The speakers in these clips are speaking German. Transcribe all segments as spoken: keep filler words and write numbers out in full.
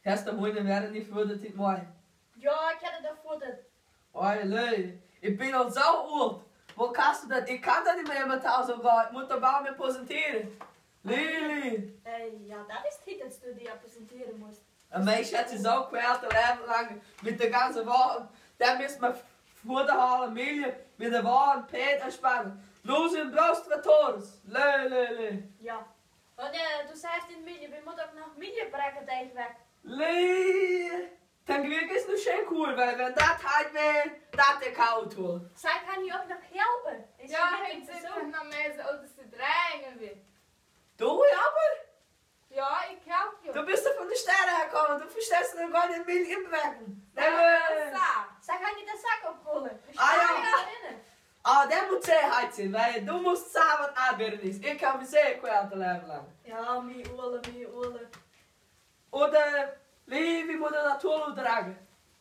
Hast du heute werden nicht fördert dit mooi? Ja, ich hätte da fördert. Oi, lei, ich bin al zo oud. Wo kannst du das? Ich kann das nicht mehr mit Hause gehen. Ich muss da bei mir präsentieren. Lili! Hey, ja, das ist nicht, dass du dich präsentieren musst. Ein Mensch hat sich so quält, ein Leben lang mit der ganzen Woche. Dann müssen wir vor der Halle Milje mit der Wahren Pet entspannen. Los in Brustrators. Le, le, le. Ja. Und äh, du sagst in Milje, wir müssen auch nach Milje bringen, denk weg. Le. Dann Glück ist noch schön cool, weil wenn das halt wäre, das der Kautour. Zij kan je ook nog helpen. Is Ja, je ik niet zit zo? nog naar mensen uit te draaien weer. Du, aber? Ja, ik help je. Du bist doch von der Sterne hergekommen. Du verstehst noch gar nicht Milch im Becken. Ja, ja. Zij gaan je de zak oprollen. Ah, ja. Erin. Ah, der muss sehr hart sein, weil du musst sagen, was anbieten ist. Ich kann mich sehr quälen, ein Leben lang. Ja, mi oorlog, mi oorlog. Oder, wie moet je dat tool dragen?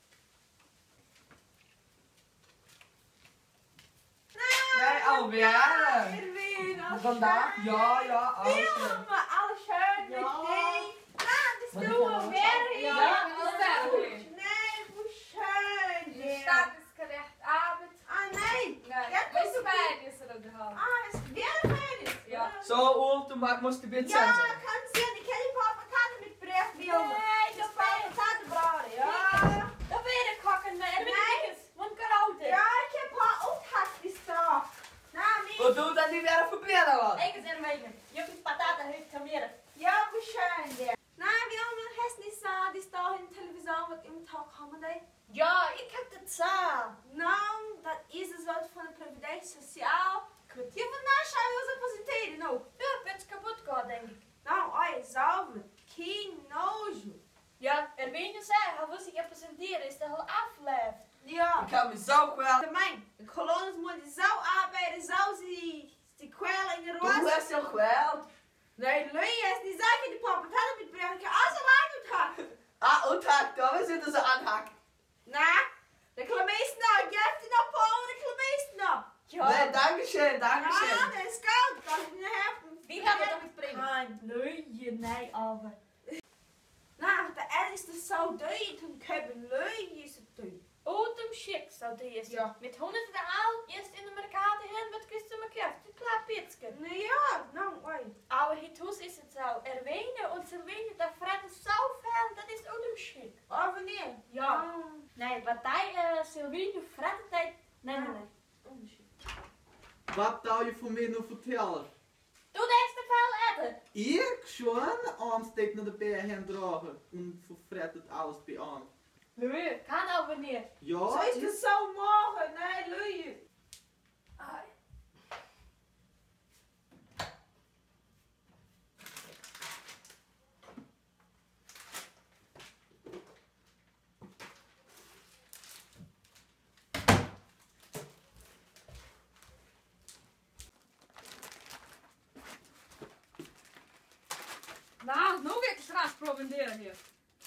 Nee, alweer. Erwin, Vandaag? Ja, ja, alles. Filmen, alles schön Ja. mit dir. Ah, das Wat ist ik nur dan- weer hier. Ja, die staat erin. Nee, hoe schön. De dit. staat is gerecht avond. Ah, nee. Nee, Ja, wees dat is bij is er op de hand. Ah, ist weer fertig. Ja. Zo oud, du musst du bitte Ja, sein. kann sehen. Ich kenne die Papa Tante mit Brechfilmen. Nee, das dat Papa ben Tante braden, ja. Dat ben je kakken, maar er Nee. is want grote. Ja, ich heb haar ook gehad, die staat. Nou, niet. Und du dann nicht wieder verbieten, was? Ik is er mee. Je hebt pataten heeft kameren. Ja, wie schön der. Nein, wie lange hast du nicht gesagt, die da in der Television mit im Tag kommen? Ja, ik heb het zo. Nou, dat is het wat van de Previdência Social. Goed. Je moet naschauen, hoe ze presenteren nou. Ja, het is kapot gegaan, denk ik. Nou, oi, salve. Que nojo. Ja, er weet je zeggen, hij wil zich presenteren, is de hele aflevering. Ja. Ich kann mich so quälen. Também, de colonos moeten zo arbeiden, zo ze die kwellen in de Du roze. hast ja quält. Nee, lui is die zaken die papa hadden met brengen. Ik heb alles al aangetrokken. Ah, und Tag, da wir sind so anhaken. Na, de klameest nou. Geef die nou Paul, de klameest nou. Ja, Nee, danke schön, danke Ja, schön. dat is koud. Dat is niet hebben. wie gaat het nog brengen? Nein. Nee, nee, aber. Nou, de er is de zo duur. Toen hebben lui is het duur. Autumn schick, zou die is. Ja. Met honderden Aal, eerst in de Mercade hin, wat kriegst du mir kraft? Ein kleines Pitzke. Nee, ja, nou, oi. Aber hitus ist es so. Erwähne und Silvine, da freut es so viel, das ist Autumn schick. Oh, wanneer? Ja. Oh. Nee, wat die uh, Silvine freut, nee, nee, nee. Autumn schick. Wat zou je voor mij nog vertellen? Du darfst den Fall eten. Ik schon aansteek naar de bijen dragen en verfrettet alles bij aan. Nee, kann aber nicht. Ja, Zo is het zo morgen. Nee, lui. Ai. Nou, nog een straat proberen hier.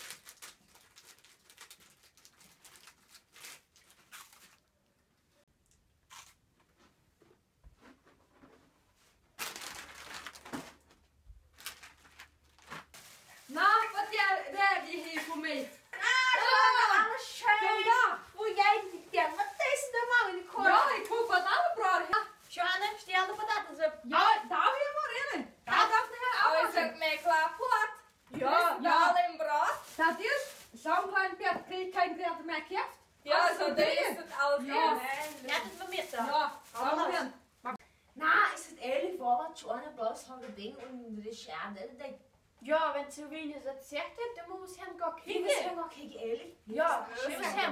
Nou, wat heb je hier voor mij? Ah, alles schön. Vandaag. Hoe jij die kent. Wat is er man in de koor? Ja, ik hoef wat aangebracht. Ja, Johanne, stel de pataten op. ja, daar weer maar in. Daar dacht ik Oh, aan. is het mij klaar plat? Ja, Ja, ja. alleen brood? Dat is zo'n klein pet, kreeg geen geld meer heeft. Ja, zo dit is het alles Ja. is. Net het van middag. Ja, zo in. Nou, is het eerlijk voor wat Joanna bloos van de ding onder de schade. Dat ik, Ja, wenn Silvine das gesagt hat, dann muss hem gar ik was kriegen. helemaal kijk eerlijk. Ja, dat schön is hem.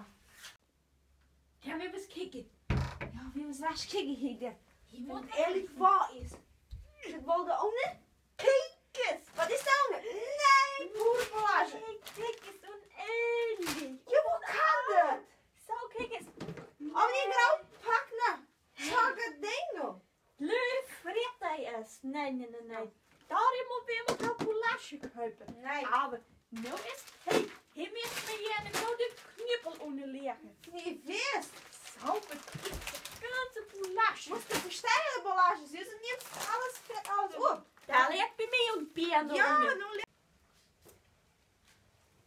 Ja, wir müssen kicken. Ja, wir müssen was kicken hier. Want eerlijk voor is. Ik wilde ook niet kikken. Wat is dat nou? Nee, boerenplage. Kijk, is oneerlijk. Je moet gaan. Zo, kijk eens. Oh, die grauw pak nou. Zag het ding nog. Leuk, verriet hij is. Nee, nee, nee, nee. Daarom moet we hem een coulage kopen. Nee. Aber, nou is, hey, hij moet me hier een grote knippel onderleggen. Niet wist. Zo, het ganze coulage. Moest de verstijgde ballage zien. Ze niet alles vet alles op. Daar ligt bij mij een piano Ja, onder. nu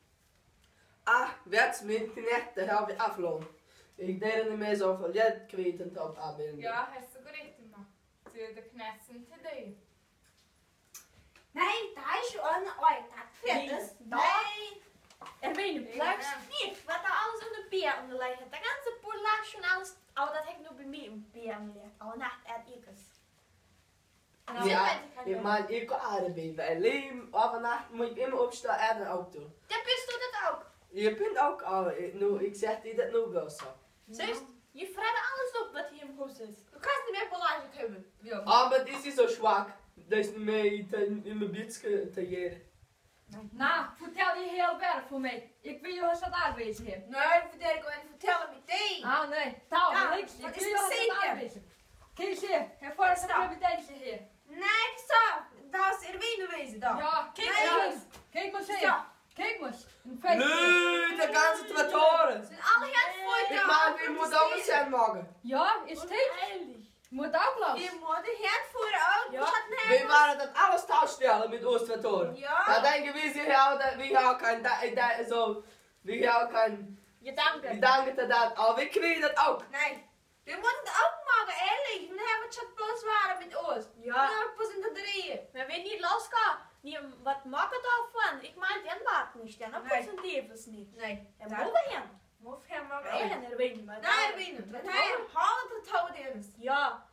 wird's mit den Nächten habe ich abgelogen. Ich denke nicht mehr so viel Geld gewählt habe, aber... Ja, hast du gut gemacht. Zu den Knessen zu dir. Nein, da ist schon eine Eutag. Viertes. Nein. Erwähnen, bleibst nicht, was da alles in der Bier unterlegt hat. Der ganze Bullasch und alles, aber das hängt nur bei mir im Bier unterlegt. Aber nicht er ich. Ja, ich meine, ich kann arbeiten, weil Leben, aber Nacht muss ich immer aufstehen, er auch tun. Dann bist du das auch. Ich bin auch arbeiten, nur ich sag dir das nur besser. Siehst, je freut alles op wat hier im Haus ist. Du kannst nicht mehr Ballage kommen. Ja. Aber das ist so schwach, das ist nicht mehr in mijn beetje te jaren. Nou, vertel je heel erg voor mij. Ik wil je eens wat aanwijzen hier. Nee, vertel ik en vertellen met die. Ah, nee. Taal, Ja, niks. Ik wat wil is je de eens wat zeker? aanwijzen. Kijk hier. Heb voor Stop. een kapiteintje hier. Nee, zo. Dat is Erwin wezen dan. Ja, kijk Nee, maar jongens. eens. Kijk maar eens Stop. hier. Kijk maar eens. Een feestje. Nee, de ganze Traktoren. Zijn alle heel voor Ik maak weer moet alles zijn morgen. Ja, is het heet? Ehrlich. Moet ook los. Je moet de hand voeren ook. Ja. Ja. Gaat Wir net. waren das alles tauschstellen mit uns Traktoren. Ja. Da denken wir, sie haben, wir haben kein, da, da, so, wir haben kein, Je danke. Gedanke an das, aber wir kriegen das auch. Nee. We moeten het ook maken, ehrlich. Dan hebben we het schon bloß waren met ons. Ja. Dan hebben we het in de drieën. Wenn wir nicht losgehen, nie, was machen davon? Ich meine, den warten nicht, den Nee. präsentieren wir es nicht. Nee. Dann Daar- wo wir hin? Moet hem maar Wir hin, Erwähnen. Nee, Erwin. Nee, halen het houden eens. Ja,